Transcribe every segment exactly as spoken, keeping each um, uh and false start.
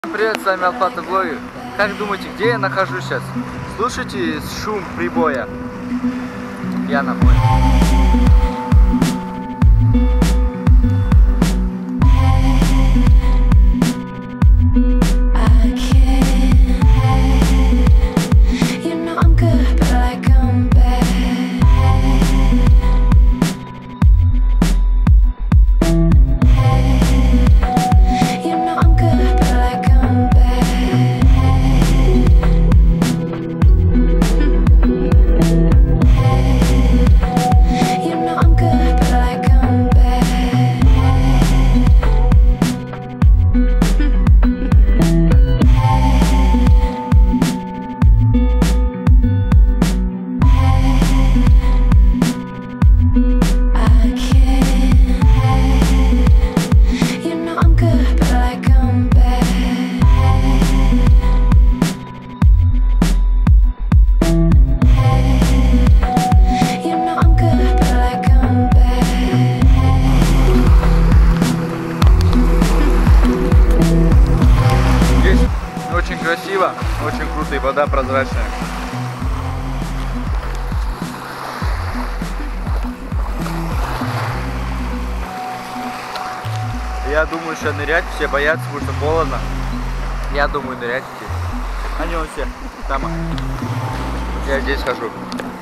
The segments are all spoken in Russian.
Привет, с вами Алпата Блогер. Как думаете, где я нахожусь сейчас? Слушайте шум прибоя. Я на море. Очень красиво, очень круто, и вода прозрачная. Я думаю, что нырять все боятся, потому что холодно. Я думаю, нырять все. Они вон все там. Я здесь хожу.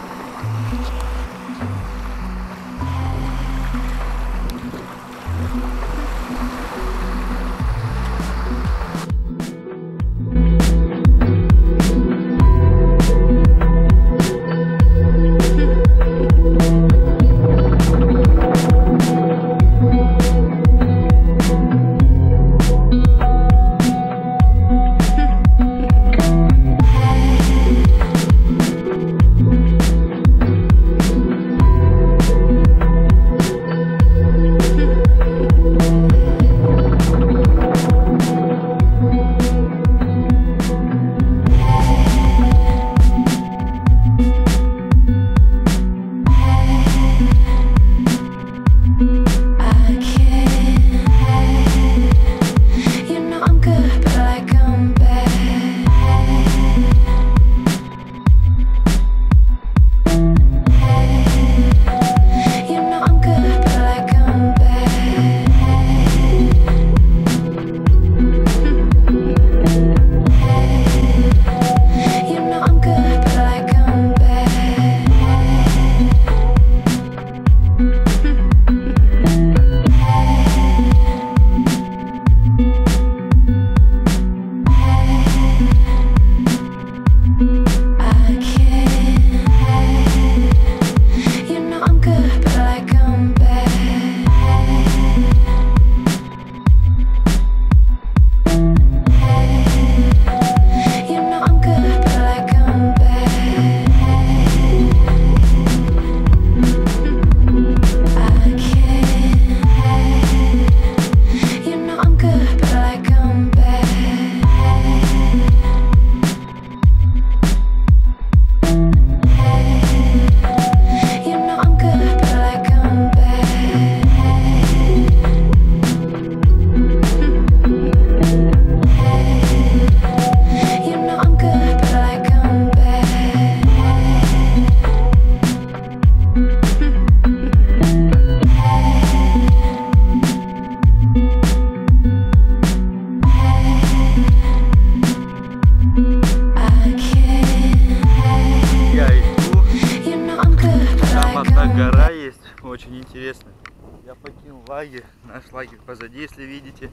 Гора есть, очень интересно. Я покинул лагерь, наш лагерь позади, если видите.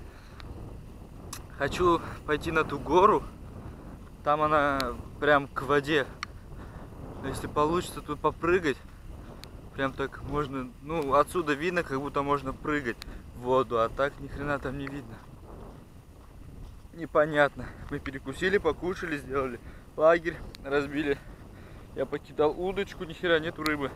Хочу пойти на ту гору, там она прям к воде. Если получится тут попрыгать, прям так можно, ну отсюда видно, как будто можно прыгать в воду, а так ни хрена там не видно. Непонятно. Мы перекусили, покушали, сделали лагерь, разбили. Я покидал удочку, ни хера нету рыбы.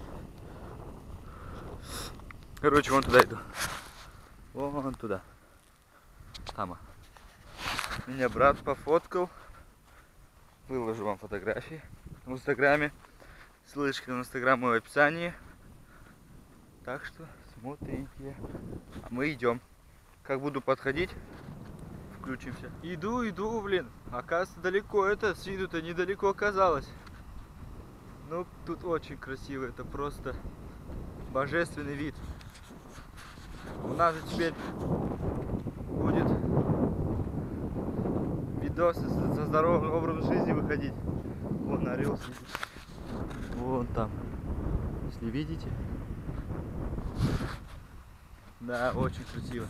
Короче, вон туда иду. Вон туда. Там. Меня брат пофоткал. Выложу вам фотографии в инстаграме. Ссылочка на инстаграм в описании. Так что смотрите. А мы идем. Как буду подходить, включимся. Иду, иду, блин. Оказывается, далеко это, с виду-то недалеко оказалось. Ну, тут очень красиво, это просто божественный вид. У нас же теперь будет видосы со здоровым образом жизни выходить. Вон орел сидит. Вон там. Если видите. Да, очень красиво.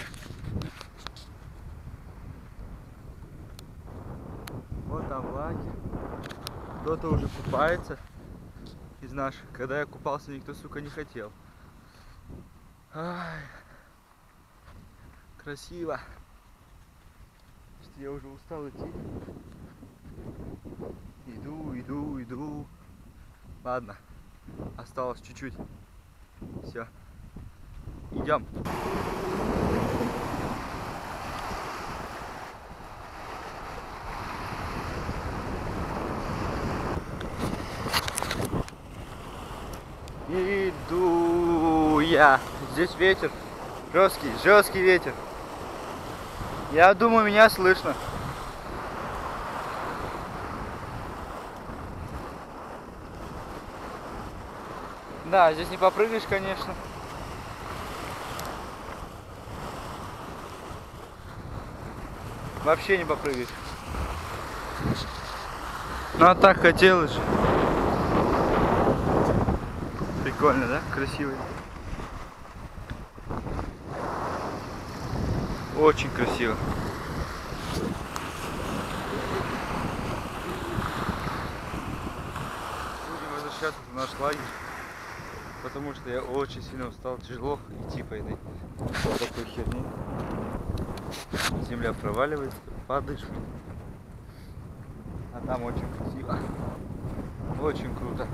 Вот там лагерь. Кто-то уже купается из наших. Когда я купался, никто, сука, не хотел. Ай, красиво. Я уже устал идти. Иду, иду, иду. Ладно, осталось чуть-чуть. Все, идем. Иду я. Здесь ветер. Жесткий, жесткий ветер. Я думаю, меня слышно. Да, здесь не попрыгаешь, конечно. Вообще не попрыгаешь. Ну а так хотелось же. Прикольно, да? Красивый. Очень красиво. Будем возвращаться в наш лагерь, потому что я очень сильно устал, тяжело идти по этой вот такой херне. Земля проваливается, падаешь. А там очень красиво. Очень круто.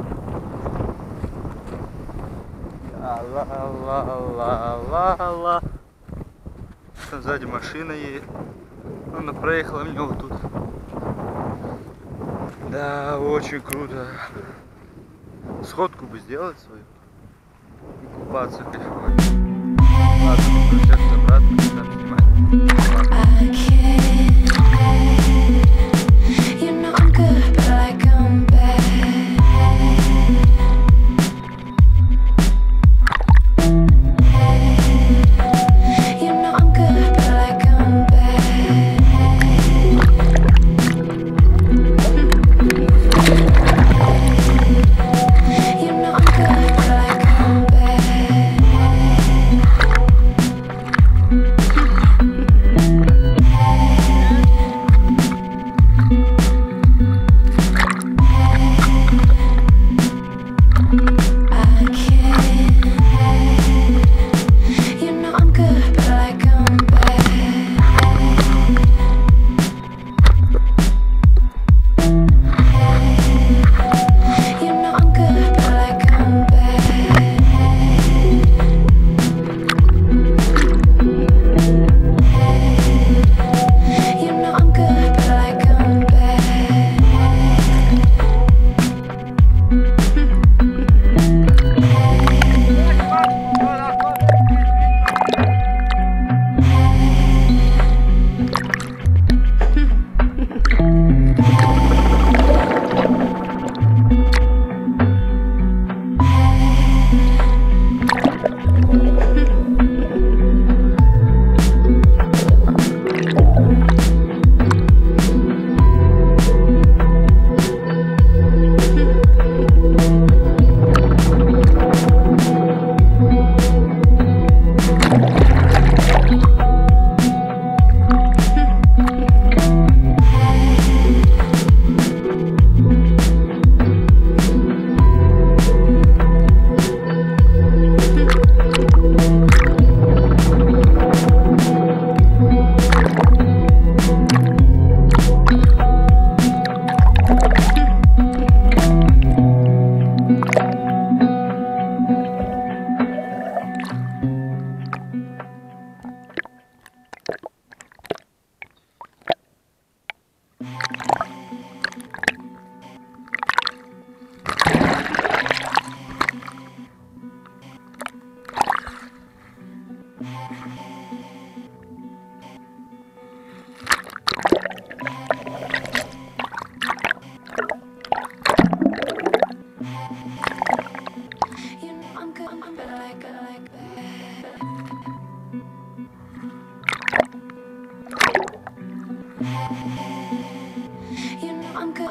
Ла-ла-ла-ла-ла. Там сзади машина едет. Она проехала мне вот тут. Да, очень круто. Сходку бы сделать свою и купаться, кайфовать. Ладно, возвращаться обратно, там снимать.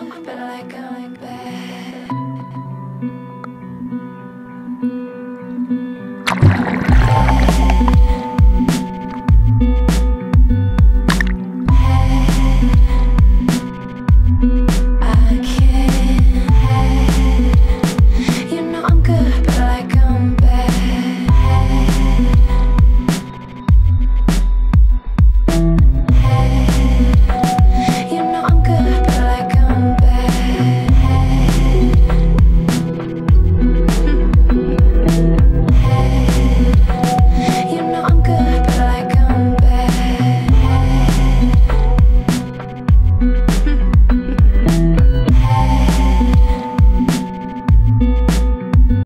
but like I'm bad.